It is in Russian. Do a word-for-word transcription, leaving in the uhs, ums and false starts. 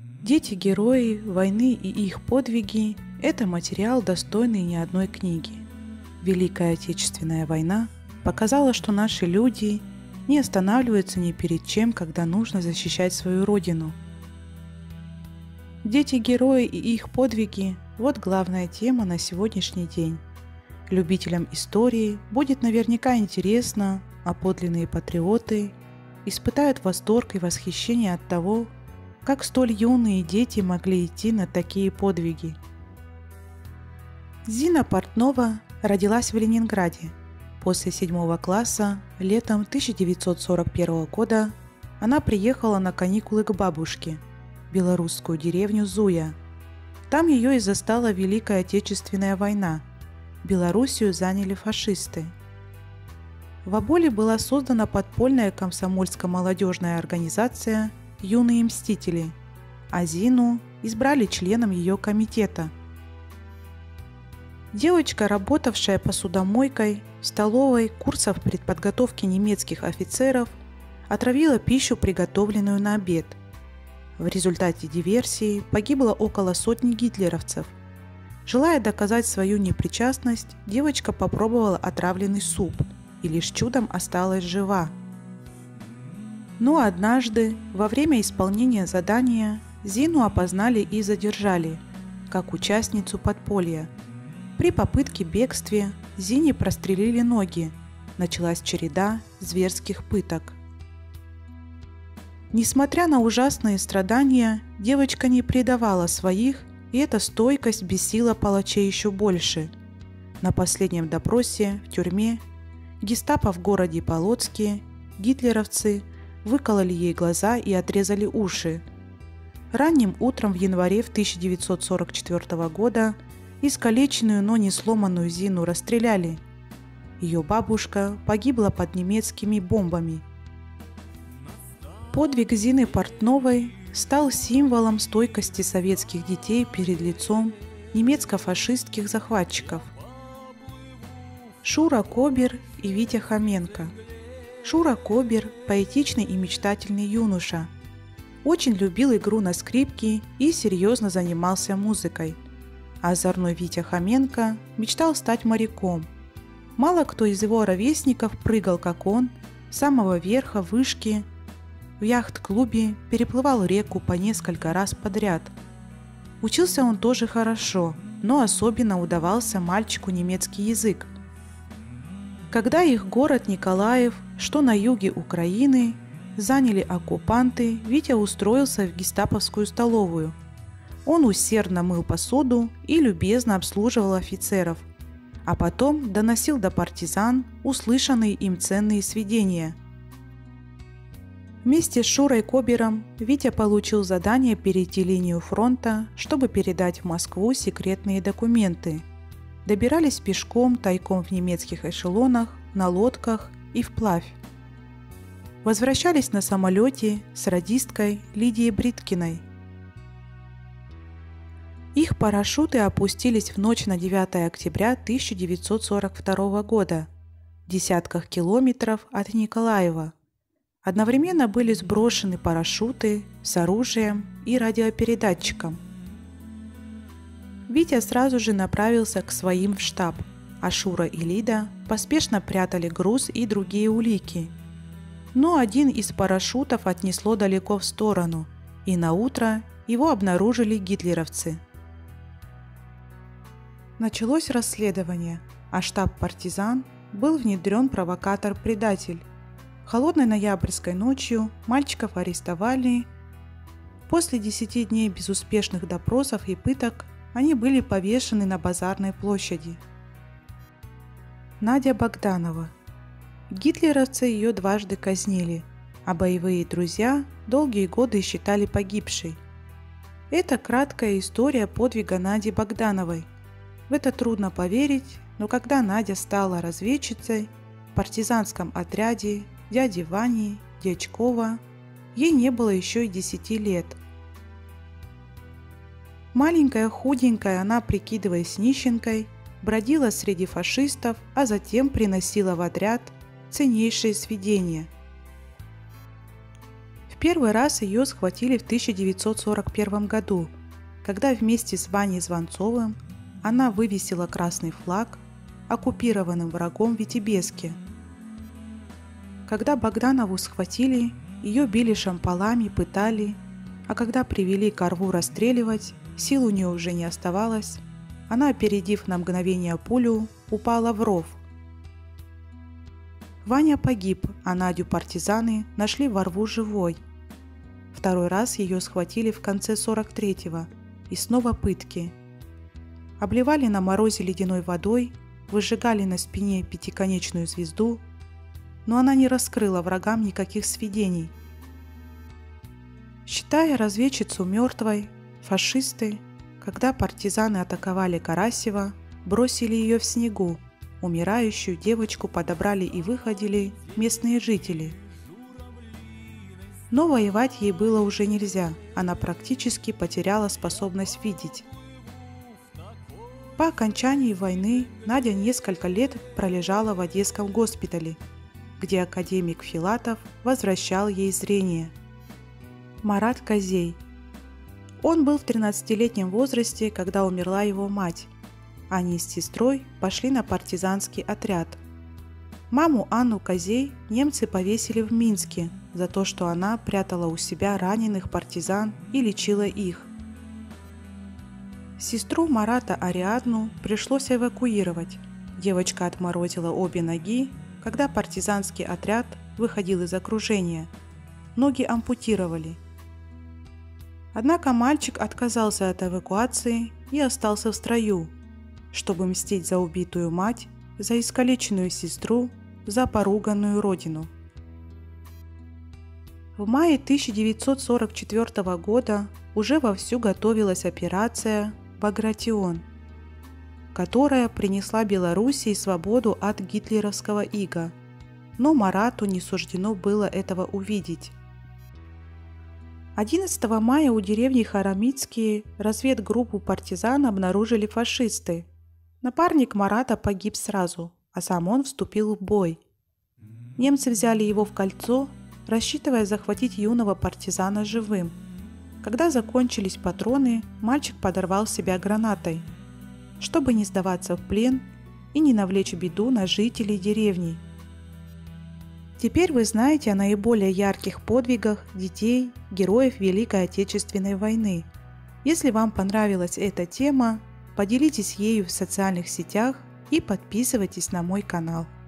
Дети-герои войны и их подвиги – это материал, достойный ни одной книги. Великая Отечественная война показала, что наши люди не останавливаются ни перед чем, когда нужно защищать свою родину. Дети-герои и их подвиги – вот главная тема на сегодняшний день. Любителям истории будет наверняка интересно, а подлинные патриоты испытают восторг и восхищение от того, как столь юные дети могли идти на такие подвиги. Зина Портнова родилась в Ленинграде. После седьмого класса летом тысяча девятьсот сорок первого года она приехала на каникулы к бабушке в белорусскую деревню Зуя. Там ее и застала Великая Отечественная война. Белоруссию заняли фашисты. В Оболе была создана подпольная комсомольско-молодежная организация «Юные мстители», а Зину избрали членом ее комитета. Девочка, работавшая посудомойкой в столовой курсов предподготовки немецких офицеров, отравила пищу, приготовленную на обед. В результате диверсии погибло около сотни гитлеровцев. Желая доказать свою непричастность, девочка попробовала отравленный суп и лишь чудом осталась жива. Но однажды, во время исполнения задания, Зину опознали и задержали, как участницу подполья. При попытке бегства Зине прострелили ноги. Началась череда зверских пыток. Несмотря на ужасные страдания, девочка не предавала своих, и эта стойкость бесила палачей еще больше. На последнем допросе в тюрьме гестапо в городе Полоцке гитлеровцы выкололи ей глаза и отрезали уши. Ранним утром в январе тысяча девятьсот сорок четвёртого года искалеченную, но не сломанную Зину расстреляли. Ее бабушка погибла под немецкими бомбами. Подвиг Зины Портновой стал символом стойкости советских детей перед лицом немецко-фашистских захватчиков. Шура Кобер и Витя Хоменко. Шура Кобер – поэтичный и мечтательный юноша. Очень любил игру на скрипке и серьезно занимался музыкой. А озорной Витя Хоменко мечтал стать моряком. Мало кто из его ровесников прыгал, как он, с самого верха вышки, в яхт-клубе переплывал реку по несколько раз подряд. Учился он тоже хорошо, но особенно удавался мальчику немецкий язык. Когда их город Николаев, что на юге Украины, заняли оккупанты, Витя устроился в гестаповскую столовую. Он усердно мыл посуду и любезно обслуживал офицеров, а потом доносил до партизан услышанные им ценные сведения. Вместе с Шурой Кобером Витя получил задание перейти линию фронта, чтобы передать в Москву секретные документы. Добирались пешком, тайком в немецких эшелонах, на лодках и вплавь. Возвращались на самолете с радисткой Лидией Бриткиной. Их парашюты опустились в ночь на девятое октября тысяча девятьсот сорок второго года в десятках километров от Николаева. Одновременно были сброшены парашюты с оружием и радиопередатчиком. Витя сразу же направился к своим в штаб, а Шура и Лида поспешно прятали груз и другие улики. Но один из парашютов отнесло далеко в сторону, и наутро его обнаружили гитлеровцы. Началось расследование, а штаб партизан был внедрен провокатор-предатель. Холодной ноябрьской ночью мальчиков арестовали. После десяти дней безуспешных допросов и пыток они были повешены на Базарной площади. Надя Богданова. Гитлеровцы ее дважды казнили, а боевые друзья долгие годы считали погибшей. Это краткая история подвига Нади Богдановой. В это трудно поверить, но когда Надя стала разведчицей в партизанском отряде дяди Вани Дьячкова, ей не было еще и десяти лет. Маленькая, худенькая, она, прикидываясь нищенкой, бродила среди фашистов, а затем приносила в отряд ценнейшие сведения. В первый раз ее схватили в тысяча девятьсот сорок первом году, когда вместе с Ваней Званцовым она вывесила красный флаг оккупированным врагом Витебске. Когда Богданову схватили, ее били шампалами, пытали, а когда привели ко рву расстреливать, сил у нее уже не оставалось. Она, опередив на мгновение пулю, упала в ров. Ваня погиб, а Надю партизаны нашли во рву живой. Второй раз ее схватили в конце сорок третьего, и снова пытки. Обливали на морозе ледяной водой, выжигали на спине пятиконечную звезду, но она не раскрыла врагам никаких сведений. Считая разведчицу мертвой, фашисты, когда партизаны атаковали Карасева, бросили ее в снегу. Умирающую девочку подобрали и выходили местные жители. Но воевать ей было уже нельзя, она практически потеряла способность видеть. По окончании войны Надя несколько лет пролежала в Одесском госпитале, где академик Филатов возвращал ей зрение. Марат Козей. Он был в тринадцатилетнем возрасте, когда умерла его мать. Они с сестрой пошли на партизанский отряд. Маму Анну Козей немцы повесили в Минске за то, что она прятала у себя раненых партизан и лечила их. Сестру Марата Ариадну пришлось эвакуировать. Девочка отморозила обе ноги, когда партизанский отряд выходил из окружения. Ноги ампутировали. Однако мальчик отказался от эвакуации и остался в строю, чтобы мстить за убитую мать, за искалеченную сестру, за поруганную родину. В мае тысяча девятьсот сорок четвёртого года уже вовсю готовилась операция «Багратион», которая принесла Белоруссии свободу от гитлеровского ига, но Марату не суждено было этого увидеть. одиннадцатого мая у деревни Харамицкие разведгруппу партизан обнаружили фашисты. Напарник Марата погиб сразу, а сам он вступил в бой. Немцы взяли его в кольцо, рассчитывая захватить юного партизана живым. Когда закончились патроны, мальчик подорвал себя гранатой, чтобы не сдаваться в плен и не навлечь беду на жителей деревни. Теперь вы знаете о наиболее ярких подвигах детей, героев Великой Отечественной войны. Если вам понравилась эта тема, поделитесь ею в социальных сетях и подписывайтесь на мой канал.